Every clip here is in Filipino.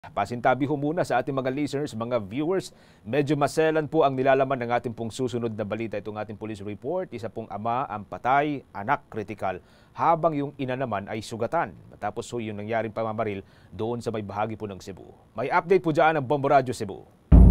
Pasintabi ho muna sa ating mga listeners, mga viewers. Medyo maselan po ang nilalaman ng ating pong susunod na balita. Itong ating police report, isa pong ama ang patay, anak kritikal, habang yung ina naman ay sugatan. Matapos ho yung nangyaring pamamaril doon sa may bahagi po ng Cebu. May update po dyan ng Bombo Radio Cebu.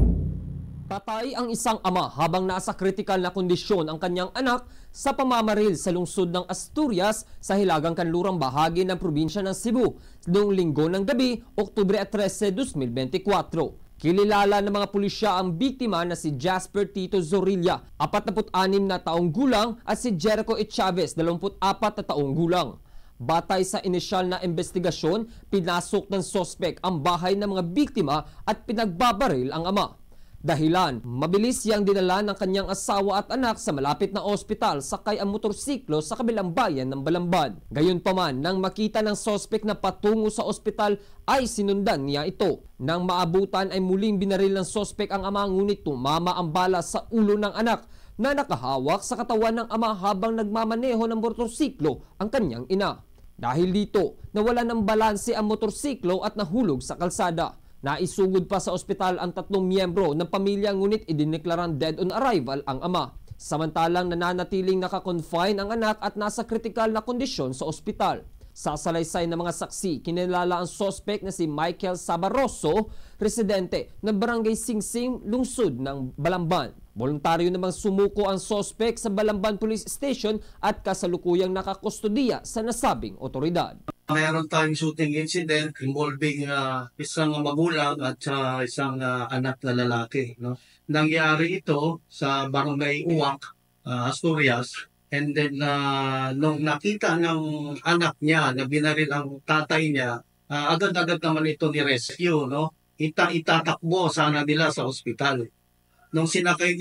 Patay ang isang ama habang nasa kritikal na kondisyon ang kanyang anak sa pamamaril sa lungsod ng Asturias sa hilagang kanlurang bahagi ng probinsya ng Cebu noong linggo ng gabi, Oktubre 13, 2024. Kililala ng mga pulisya ang biktima na si Jasper Tito Zorilla, 46 na taong gulang, at si Jericho E. Chavez, 24 na taong gulang. Batay sa inisyal na investigasyon, pinasok ng sospek ang bahay ng mga biktima at pinagbabaril ang ama. Dahilan, mabilis siyang dinala ng kanyang asawa at anak sa malapit na ospital sakay ang motorsiklo sa kabilang bayan ng Balamban. Gayunpaman, nang makita ng sospek na patungo sa ospital ay sinundan niya ito. Nang maabutan ay muling binaril ng sospek ang ama, ngunit tumama ang bala sa ulo ng anak na nakahawak sa katawan ng ama habang nagmamaneho ng motorsiklo ang kanyang ina. Dahil dito, nawala ng balanse ang motorsiklo at nahulog sa kalsada. Naisugod pa sa ospital ang 3 miyembro ng pamilya, ngunit idineklarang dead on arrival ang ama. Samantalang nananatiling nakakonfine ang anak at nasa kritikal na kondisyon sa ospital. Sa salaysay ng mga saksi, kinilala ang sospek na si Michael Sabaroso, residente ng Barangay Singsing, lungsod ng Balamban. Voluntaryo namang sumuko ang sospek sa Balamban Police Station at kasalukuyang nakakustodiya sa nasabing otoridad. Mayroon tayong shooting incident involving isang magulang at isang anak na lalaki. No? Nangyari ito sa Barangay Uwak, Asturias. And then nung nakita ng anak niya na binaril ang tatay niya, agad-agad naman ito ni-rescue. No? Itatakbo sana nila sa ospital. Nung sinakay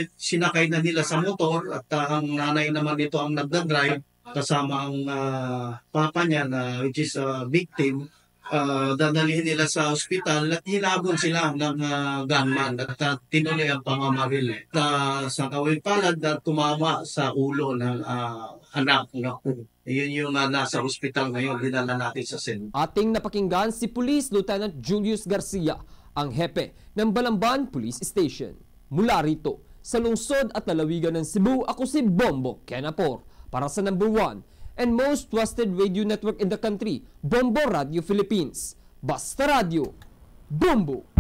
na nila sa motor at ang nanay naman nito ang nagdadrive, kasama ang papa niya na which is victim, dadalhin nila sa ospital at hinabol sila ng gunman at tinuloy ang pamamaril. Sa kawing palad na tumama sa ulo ng anak. No? Yun yung nasa ospital ngayon, dinala natin sa Cebu. Ating napakinggan si Police Lieutenant Julius Garcia, ang hepe ng Balamban Police Station. Mula rito, sa lungsod at lalawigan ng Cebu, ako si Bombo Kenapor. Para sa number 1 and most trusted radio network in the country, Bombo Radio Philippines. Basta Radio, Bombo!